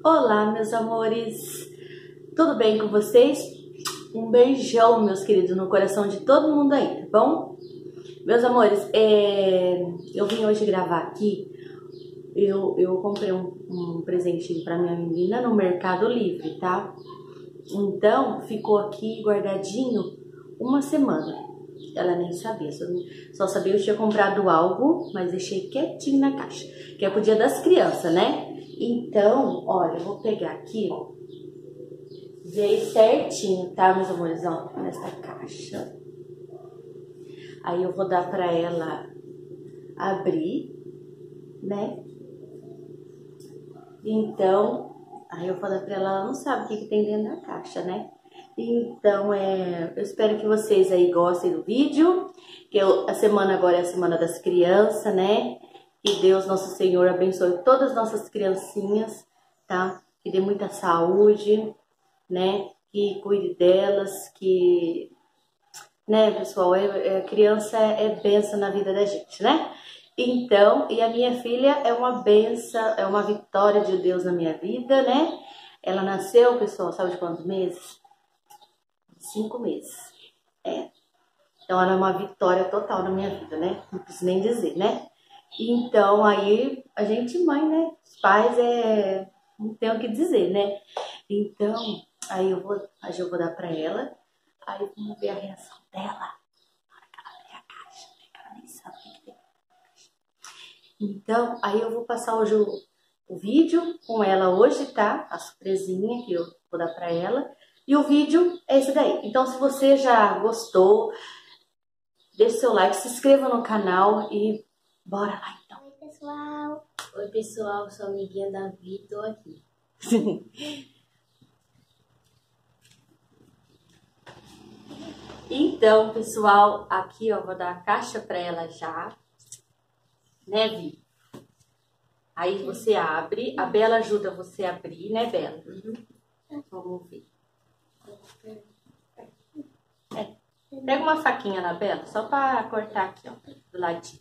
Olá, meus amores, tudo bem com vocês? Um beijão, meus queridos, no coração de todo mundo aí, tá bom? Meus amores, eu vim hoje gravar aqui. Eu comprei um presentinho pra minha menina no Mercado Livre, tá? Então, ficou aqui guardadinho uma semana. Ela nem sabia, só sabia que eu tinha comprado algo, mas deixei quietinho na caixa, que é pro Dia das Crianças, né? Então, olha, eu vou pegar aqui, ó, veio certinho, tá, meus amores, ó, nessa caixa. Aí eu vou dar pra ela abrir, né? Então, aí eu vou dar pra ela, ela não sabe o que tem dentro da caixa, né? Então, eu espero que vocês aí gostem do vídeo, que a semana agora é a Semana das Crianças, né? Que Deus, Nosso Senhor, abençoe todas as nossas criancinhas, tá? Que dê muita saúde, né? Que cuide delas, que... Né, pessoal? Criança é bênção na vida da gente, né? Então, e a minha filha é uma bênção, é uma vitória de Deus na minha vida, né? Ela nasceu, pessoal, sabe de quantos meses? 5 meses. Então, ela é uma vitória total na minha vida, né? Não preciso nem dizer, né? Então, aí, a gente mãe, né? Os pais, não tem o que dizer, né? Então, aí eu vou dar pra ela. Aí, vamos ver a reação dela. Na hora que ela abrir a caixa, né? Que ela nem sabe o que tem. Então, aí eu vou passar hoje o vídeo com ela hoje, tá? A surpresinha que eu vou dar pra ela. E o vídeo é esse daí. Então, se você já gostou, deixe seu like, se inscreva no canal e bora lá, então. Oi, pessoal. Oi, pessoal. Sou a amiguinha Davi, tô aqui. Então, pessoal, aqui, ó, vou dar a caixa pra ela já. Né, Vi? Aí você abre. A Bela ajuda você a abrir, né, Bela? Vamos ver. Pega uma faquinha na Bela, só pra cortar aqui, ó, do ladinho.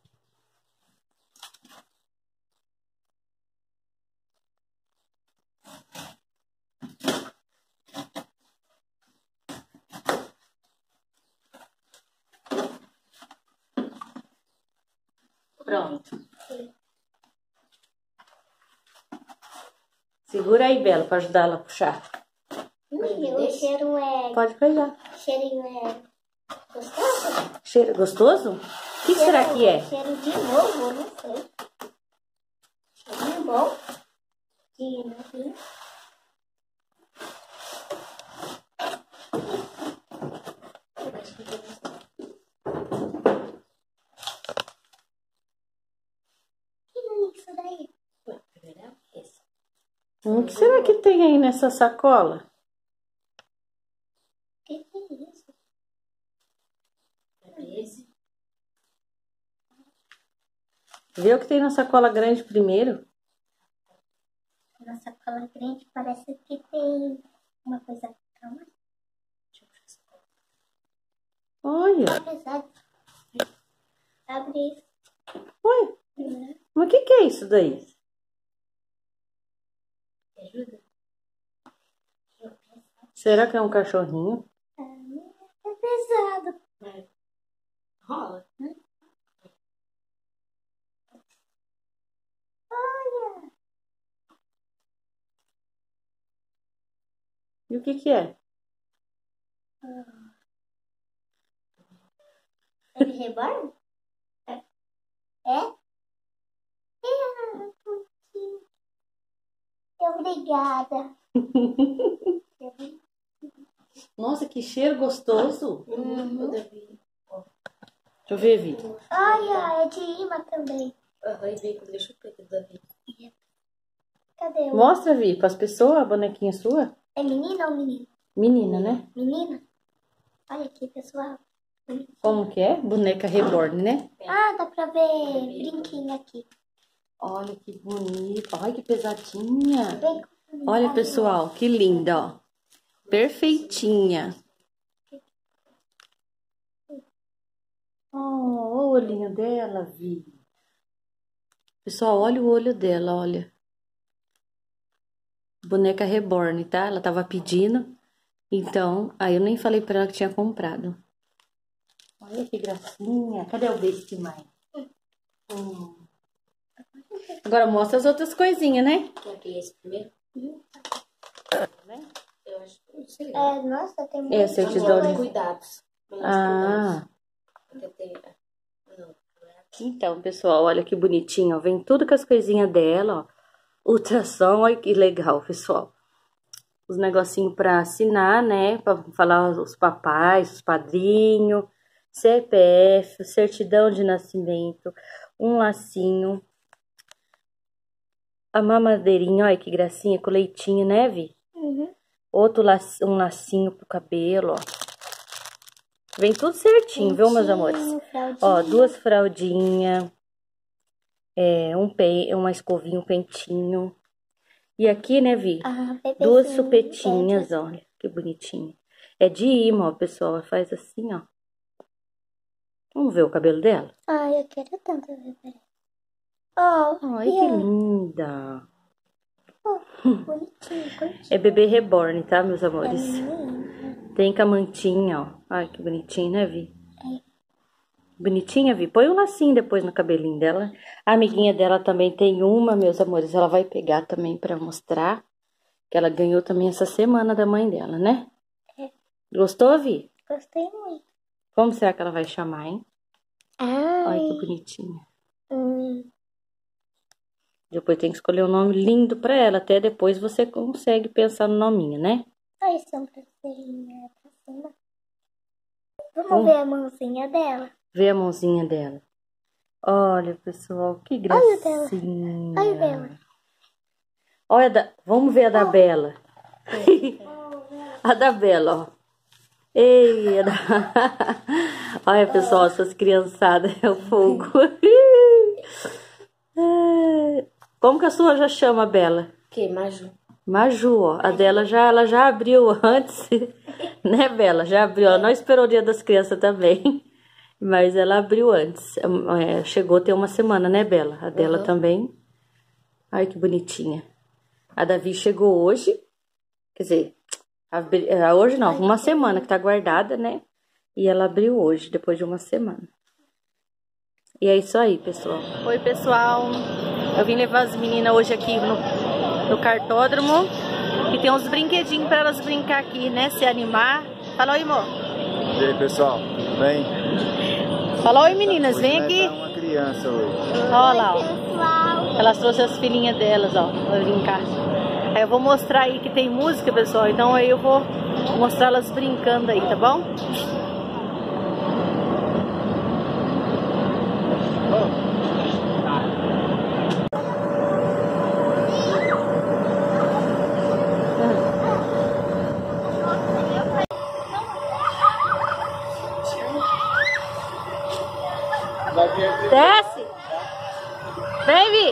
Pronto. Segura aí, Bela, pra ajudar ela a puxar. O cheiro Pode pegar. cheirinho é gostoso? Cheiro gostoso? O que será que é? Cheiro de novo, não sei. Cheirinho bom. De novinho. Isso daí. O que será que tem aí nessa sacola? O que é isso? É esse? Vê o que tem na sacola grande primeiro. Na sacola grande parece que tem uma coisa. Calma. Deixa eu puxar. Olha. Pesado. Abre isso. Oi. Mas o que é isso daí? Ajuda? Será que é um cachorrinho? É pesado. Rola. Olha. E o que é? É de reborn? É? Obrigada. Nossa, que cheiro gostoso. Deixa Deixa eu ver, Vi. Olha, é de imã também. Deixa eu pegar Davi. Cadê o... Mostra, Vi, para as pessoas a bonequinha sua. É menina ou menino? Menina, né? Menina? Olha aqui, pessoal. Como que é? Boneca reborn, né? Ah, dá pra ver brinquinho aqui. Olha que bonita. Olha que pesadinha. Bem comigo. Olha, pessoal, que linda, ó. Perfeitinha. Oh, o olhinho dela, Vi. Pessoal, olha o olho dela, olha. Boneca Reborn, tá? Ela tava pedindo. Então, aí eu nem falei pra ela que tinha comprado. Olha que gracinha. Cadê o Best Mãe? Agora mostra as outras coisinhas, né? Quer que esse primeiro? Né? Eu acho que não sei. Nossa, tem muito. É, certidão de... Cuidados. Ah. Não. Então, pessoal, olha que bonitinho, ó. Vem tudo com as coisinhas dela, ó. Ultrassom, olha que legal, pessoal. Os negocinhos pra assinar, né? Pra falar os papais, os padrinhos, CPF, certidão de nascimento, um lacinho. A mamadeirinha, olha que gracinha, com leitinho, né, Vi? Uhum. Outro um lacinho pro cabelo, ó. Vem tudo certinho, viu, meus amores? Fraldinha. Ó, 2 fraldinhas, uma escovinha, um pentinho. E aqui, né, Vi? 2 chupetinhas, olha, que bonitinho. É de imã, ó, pessoal, faz assim, ó. Vamos ver o cabelo dela? Ai, eu quero tanto ver. Oh, Ai, que linda. Bonitinho. É bebê reborn, tá, meus amores? Lindo. Tem camantinha, ó. Ai, que bonitinho, né, Vi? Bonitinha, Vi? Põe um lacinho depois no cabelinho dela. A amiguinha dela também tem uma, meus amores. Ela vai pegar também pra mostrar. Que ela ganhou também essa semana da mãe dela, né? Gostou, Vi? Gostei muito. Como será que ela vai chamar, hein? Ai. Ai, que bonitinha. Depois tem que escolher um nome lindo pra ela. Até depois você consegue pensar no nominho, né? Ai, sobrancelhinha pra cima. Vamos ver a mãozinha dela. Vê a mãozinha dela. Olha, pessoal, que gracinha. Olha o dela. Olha, vamos ver a da Bela. A da Bela, ó. Ei, olha, pessoal, essas criançadas é o fogo. Como que a sua já chama, Bela? Que? Maju. Maju, ó. A dela ela já abriu antes, né, Bela? Já abriu. Ela não esperou o Dia das Crianças também, mas ela abriu antes. Chegou a ter uma semana, né, Bela? A dela também. Ai, que bonitinha. A Davi chegou hoje, quer dizer, hoje não, uma semana que tá guardada, né? E ela abriu hoje, depois de uma semana. E é isso aí, pessoal. Oi, pessoal. Eu vim levar as meninas hoje aqui no cartódromo. E tem uns brinquedinhos pra elas brincar aqui, né? Se animar. Fala oi, amor. E aí, pessoal, tudo bem? Fala oi, meninas, vem aqui. Uma criança hoje. Olha lá, ó. Elas trouxeram as filhinhas delas, ó, pra brincar. Aí eu vou mostrar aí que tem música, pessoal. Então aí eu vou mostrar elas brincando aí, tá bom? Desce! Vem, Vi!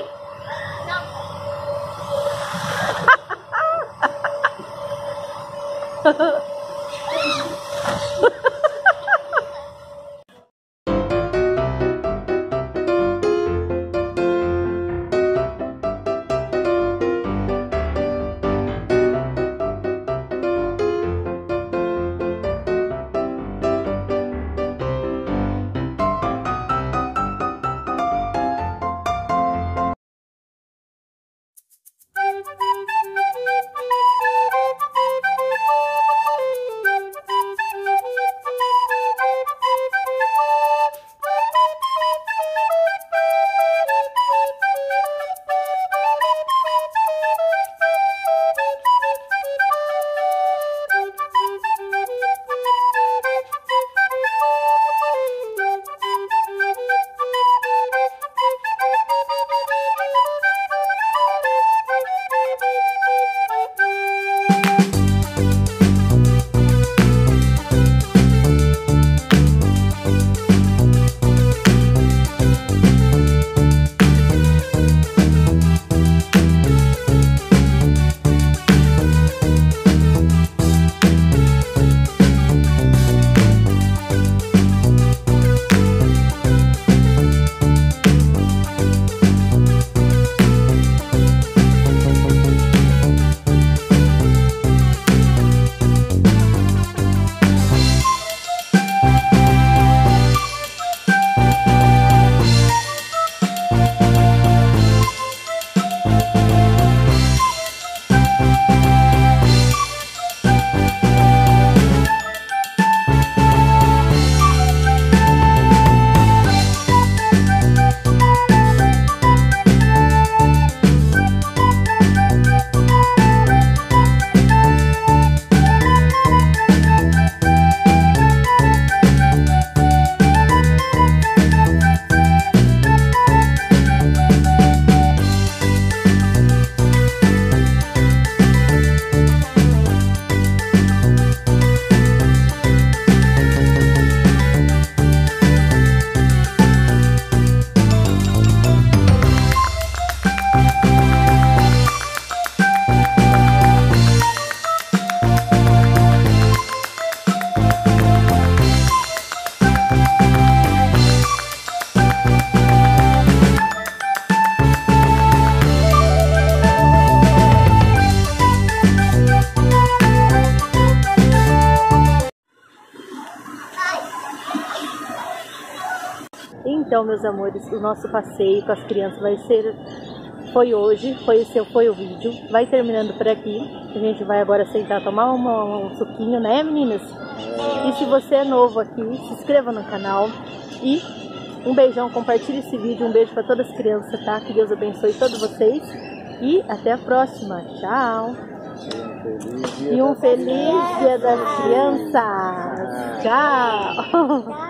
Então, meus amores, o nosso passeio com as crianças foi hoje, foi o vídeo. Vai terminando por aqui. A gente vai agora sentar, tomar um suquinho, né, meninas? E se você é novo aqui, se inscreva no canal. E um beijão, compartilhe esse vídeo. Um beijo para todas as crianças, tá? Que Deus abençoe todos vocês. E até a próxima. Tchau! E um feliz Dia das Crianças! Tchau!